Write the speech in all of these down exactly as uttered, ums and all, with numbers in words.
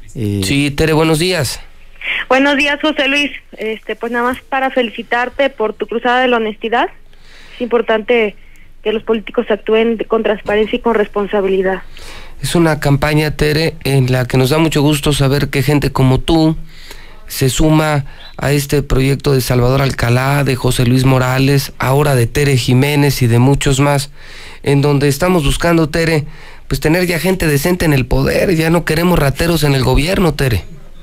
Eh... Sí, Tere, buenos días. Buenos días, José Luis. Este, pues nada más para felicitarte por tu cruzada de la honestidad. Es importante que los políticos actúen con transparencia y con responsabilidad. Es una campaña, Tere, en la que nos da mucho gusto saber que gente como tú se suma a este proyecto de Salvador Alcalá, de José Luis Morales, ahora de Tere Jiménez y de muchos más, en donde estamos buscando, Tere, pues tener ya gente decente en el poder. Ya no queremos rateros en el gobierno, Tere.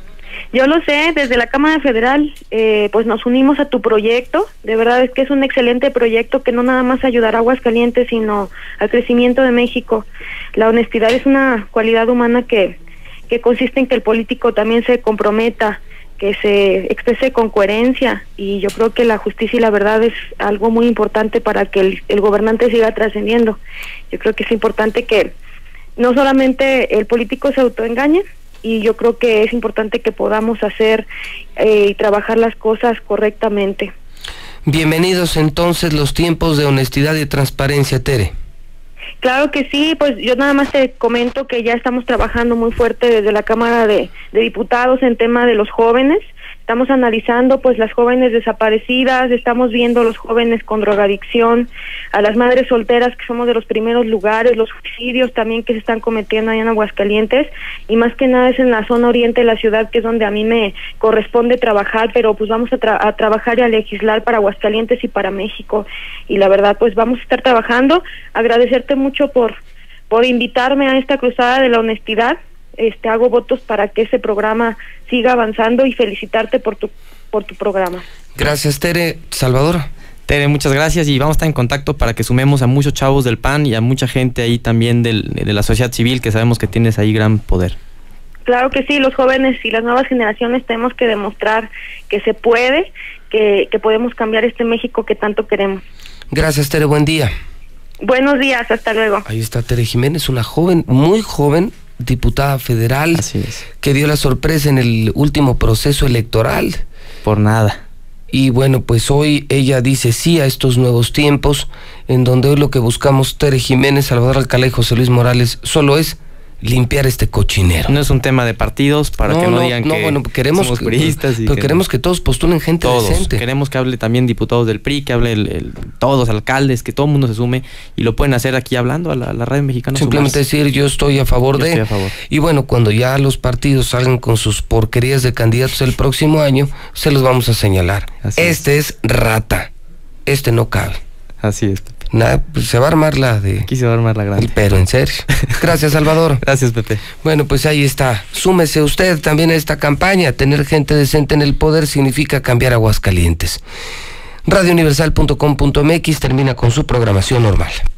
Yo lo sé, desde la Cámara Federal, eh, pues nos unimos a tu proyecto. De verdad es que es un excelente proyecto que no nada más ayudará a Aguascalientes, sino al crecimiento de México. La honestidad es una cualidad humana que, que consiste en que el político también se comprometa, que se exprese con coherencia, y yo creo que la justicia y la verdad es algo muy importante para que el, el gobernante siga trascendiendo. Yo creo que es importante que no solamente el político se autoengañe, y yo creo que es importante que podamos hacer eh, y trabajar las cosas correctamente. Bienvenidos entonces los tiempos de honestidad y transparencia, Tere. Claro que sí, pues yo nada más te comento que ya estamos trabajando muy fuerte desde la Cámara de, de Diputados en tema de los jóvenes. Estamos analizando pues las jóvenes desaparecidas, estamos viendo los jóvenes con drogadicción, a las madres solteras, que somos de los primeros lugares, los suicidios también que se están cometiendo allá en Aguascalientes, y más que nada es en la zona oriente de la ciudad, que es donde a mí me corresponde trabajar, pero pues vamos a, tra a trabajar y a legislar para Aguascalientes y para México, y la verdad pues vamos a estar trabajando. Agradecerte mucho por, por invitarme a esta cruzada de la honestidad. Este, hago votos para que ese programa siga avanzando y felicitarte por tu por tu programa. Gracias, Tere. Salvador. Tere, muchas gracias, y vamos a estar en contacto para que sumemos a muchos chavos del P A N y a mucha gente ahí también del, de la sociedad civil, que sabemos que tienes ahí gran poder. Claro que sí, los jóvenes y las nuevas generaciones tenemos que demostrar que se puede, que, que podemos cambiar este México que tanto queremos. Gracias, Tere, buen día. Buenos días, hasta luego. Ahí está Tere Jiménez, una joven, muy joven, diputada federal. Así es. Que dio la sorpresa en el último proceso electoral. Por nada. Y bueno, pues hoy ella dice sí a estos nuevos tiempos, en donde hoy lo que buscamos Tere Jiménez, Salvador Alcalá y José Luis Morales solo es limpiar este cochinero. No es un tema de partidos, para no, que no, no digan no, que bueno, queremos, somos priistas. Pero que queremos no. que todos postulen gente todos. decente. Queremos que hable también diputados del P R I, que hable el, el, todos, alcaldes, que todo el mundo se sume, y lo pueden hacer aquí hablando a la, a la radio mexicana. Simplemente sumarse. decir yo estoy a favor yo de... Estoy a favor. Y bueno, cuando ya los partidos salgan con sus porquerías de candidatos el próximo año, se los vamos a señalar. Así este es. es rata. Este no cabe. Así es. Nada, pues se va a armar la de... Aquí se va a armar la grande. Pero en serio. Gracias, Salvador. Gracias, Pepe. Bueno, pues ahí está. Súmese usted también a esta campaña. Tener gente decente en el poder significa cambiar Aguascalientes. radio universal punto com punto m x termina con su programación normal.